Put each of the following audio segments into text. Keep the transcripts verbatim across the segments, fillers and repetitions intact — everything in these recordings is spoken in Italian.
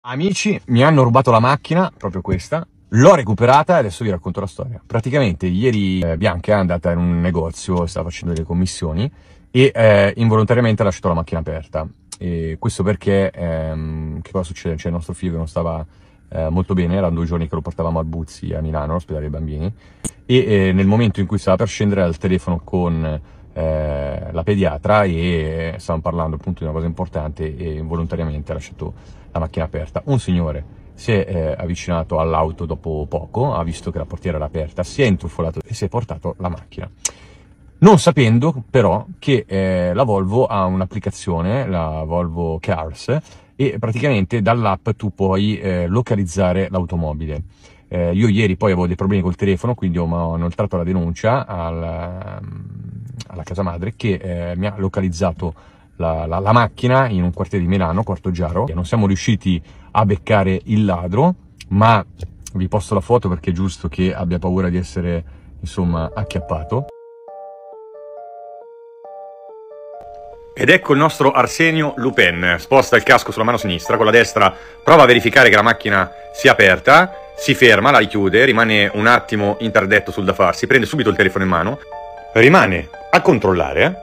Amici, mi hanno rubato la macchina, proprio questa, l'ho recuperata e adesso vi racconto la storia. Praticamente ieri eh, Bianca è andata in un negozio, stava facendo delle commissioni e eh, involontariamente ha lasciato la macchina aperta. E questo perché, ehm, che cosa succede? Cioè il nostro figlio che non stava eh, molto bene, erano due giorni che lo portavamo a Buzzi a Milano, all'ospedale dei bambini, e eh, nel momento in cui stava per scendere al telefono con eh, la pediatra e stavano parlando appunto di una cosa importante e involontariamente ha lasciato la macchina aperta. Un signore si è eh, avvicinato all'auto dopo poco, ha visto che la portiera era aperta, si è intuffolato e si è portato la macchina. Non sapendo però che eh, la Volvo ha un'applicazione, la Volvo Cars, e praticamente dall'app tu puoi eh, localizzare l'automobile. Eh, io ieri poi avevo dei problemi col telefono, quindi ho, ho inoltrato la denuncia al, alla casa madre che eh, mi ha localizzato La, la, la macchina in un quartiere di Milano, Quartoggiaro. Non siamo riusciti a beccare il ladro, ma vi posto la foto perché è giusto che abbia paura di essere, insomma, acchiappato. Ed ecco il nostro Arsenio Lupin, sposta il casco sulla mano sinistra, con la destra prova a verificare che la macchina sia aperta, si ferma, la richiude, rimane un attimo interdetto sul da farsi, prende subito il telefono in mano, rimane a controllare.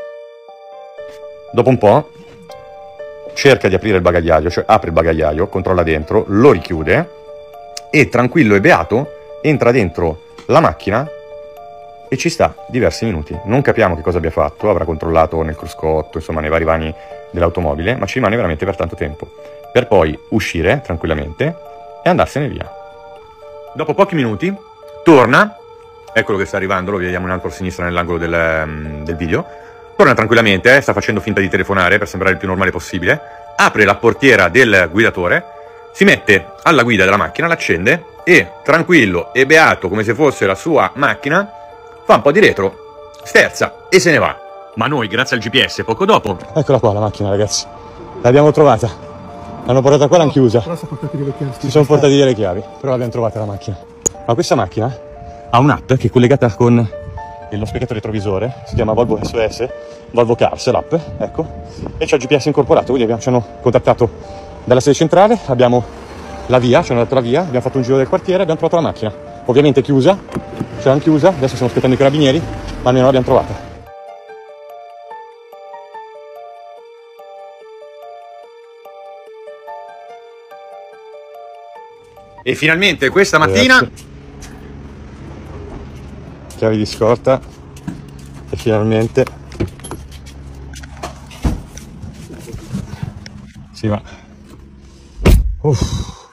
Dopo un po' cerca di aprire il bagagliaio, cioè apre il bagagliaio, controlla dentro, lo richiude e tranquillo e beato entra dentro la macchina e ci sta diversi minuti. Non capiamo che cosa abbia fatto, avrà controllato nel cruscotto, insomma nei vari vani dell'automobile, ma ci rimane veramente per tanto tempo, per poi uscire tranquillamente e andarsene via. Dopo pochi minuti torna, eccolo che sta arrivando, lo vediamo in alto a sinistra nell'angolo del, del video. Torna tranquillamente, eh, sta facendo finta di telefonare per sembrare il più normale possibile, apre la portiera del guidatore, si mette alla guida della macchina, l'accende e, tranquillo e beato come se fosse la sua macchina, fa un po' di retro, sterza e se ne va. Ma noi, grazie al G P S, poco dopo... Eccola qua la macchina, ragazzi. L'abbiamo trovata. L'hanno portata qua, l'hanno chiusa. Si sono portati via le chiavi, però l'abbiamo trovata la macchina. Ma questa macchina ha un'app che è collegata con lo specchietto retrovisore, si chiama Volvo S O S, Volvo Cars l'app, ecco, e c'è il G P S incorporato, quindi abbiamo, ci hanno contattato dalla sede centrale, abbiamo la via, ci hanno dato la via, abbiamo fatto un giro del quartiere, abbiamo trovato la macchina, ovviamente chiusa, ce l'hanno chiusa, adesso stiamo aspettando i carabinieri, ma almeno l'abbiamo trovata. E finalmente questa mattina... Grazie. Chiavi di scorta e finalmente si va. Uff.